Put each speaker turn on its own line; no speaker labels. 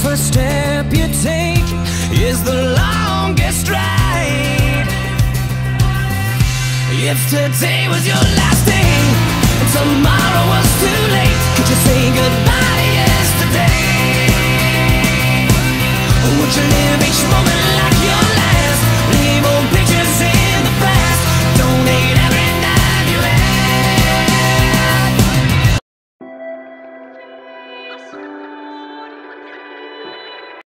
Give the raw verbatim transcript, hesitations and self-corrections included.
first step you take is the longest ride. If today was your last day and tomorrow was too late, could you say goodbye to yesterday? Would you live each moment